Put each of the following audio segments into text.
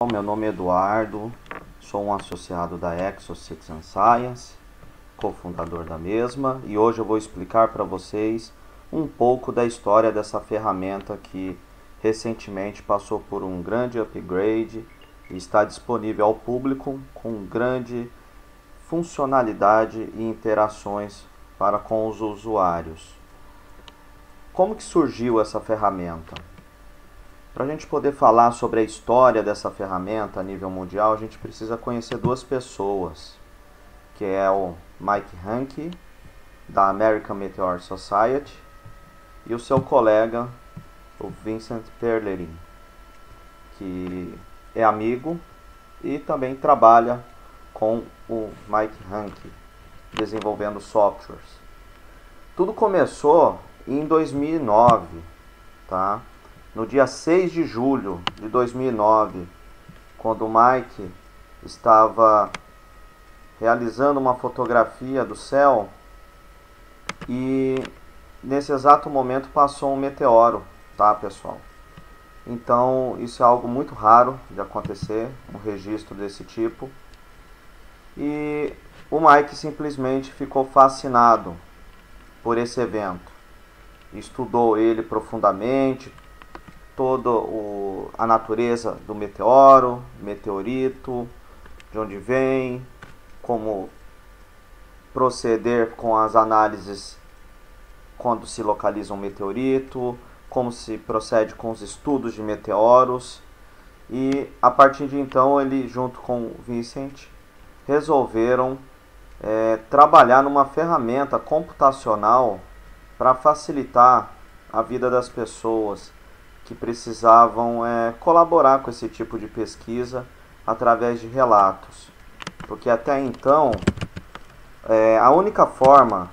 Meu nome é Eduardo, sou um associado da Exo Citizen Science, cofundador da mesma, e hoje eu vou explicar para vocês um pouco da história dessa ferramenta que recentemente passou por um grande upgrade e está disponível ao público com grande funcionalidade e interações para com os usuários. Como que surgiu essa ferramenta? Para a gente poder falar sobre a história dessa ferramenta a nível mundial, a gente precisa conhecer duas pessoas, que é o Mike Hanke, da American Meteor Society, e o seu colega, o Vincent Perlerin, que é amigo e também trabalha com o Mike Hanke, desenvolvendo softwares. Tudo começou em 2009, tá? No dia 6 de julho de 2009, quando o Mike estava realizando uma fotografia do céu e nesse exato momento passou um meteoro, tá, pessoal? Então isso é algo muito raro de acontecer, um registro desse tipo. E o Mike simplesmente ficou fascinado por esse evento. Estudou ele profundamente, toda a natureza do meteoro, meteorito, de onde vem, como proceder com as análises quando se localiza um meteorito, como se procede com os estudos de meteoros. E a partir de então ele, junto com o Vincent, resolveram trabalhar numa ferramenta computacional para facilitar a vida das pessoas que precisavam colaborar com esse tipo de pesquisa através de relatos. Porque até então, a única forma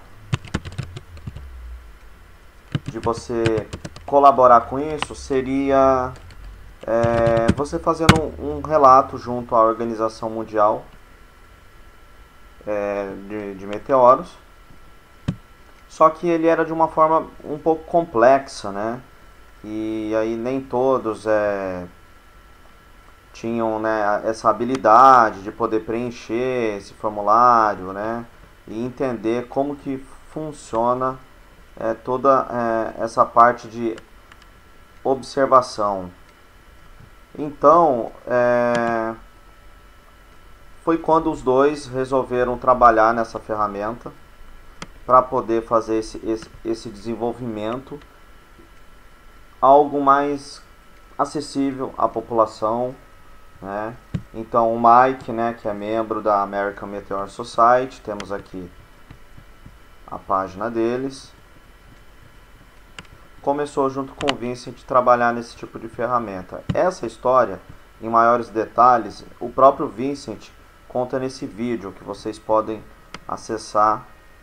de você colaborar com isso seria você fazendo um relato junto à Organização Mundial de Meteoros. Só que ele era de uma forma um pouco complexa, né? E aí nem todos tinham, né, essa habilidade de poder preencher esse formulário, né, e entender como que funciona toda essa parte de observação. Então, foi quando os dois resolveram trabalhar nessa ferramenta para poder fazer esse desenvolvimento algo mais acessível à população, né? Então o Mike, né, que é membro da American Meteor Society, temos aqui a página deles, começou junto com o Vincent a trabalhar nesse tipo de ferramenta. Essa história, em maiores detalhes, o próprio Vincent conta nesse vídeo que vocês podem acessar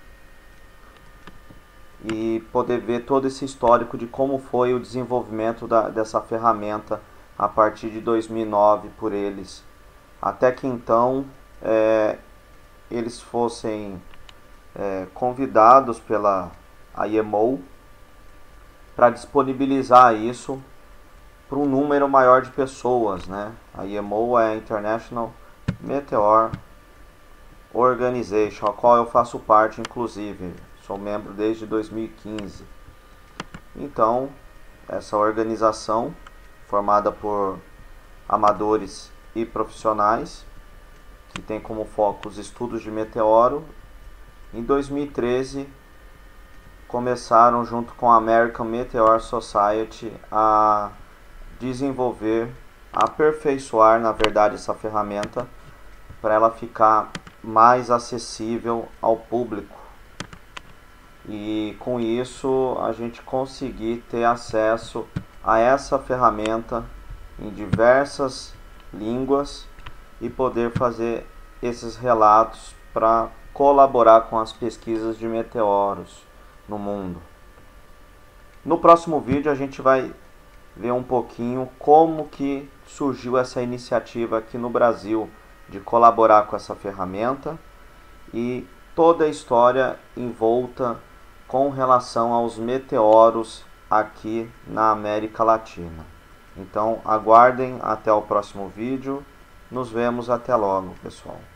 e poder ver todo esse histórico de como foi o desenvolvimento dessa ferramenta a partir de 2009 por eles, até que então eles fossem convidados pela IMO para disponibilizar isso para um número maior de pessoas, né? A IMO é a International Meteor Organization, a qual eu faço parte, inclusive. Sou membro desde 2015. Então, essa organização, formada por amadores e profissionais, que tem como foco os estudos de meteoro, em 2013 começaram, junto com a American Meteor Society, a desenvolver, a aperfeiçoar, na verdade, essa ferramenta para ela ficar mais acessível ao público. E com isso a gente conseguir ter acesso a essa ferramenta em diversas línguas e poder fazer esses relatos para colaborar com as pesquisas de meteoros no mundo. No próximo vídeo a gente vai ver um pouquinho como que surgiu essa iniciativa aqui no Brasil de colaborar com essa ferramenta e toda a história envolta com relação aos meteoros aqui na América Latina. Então aguardem até o próximo vídeo. Nos vemos até logo, pessoal.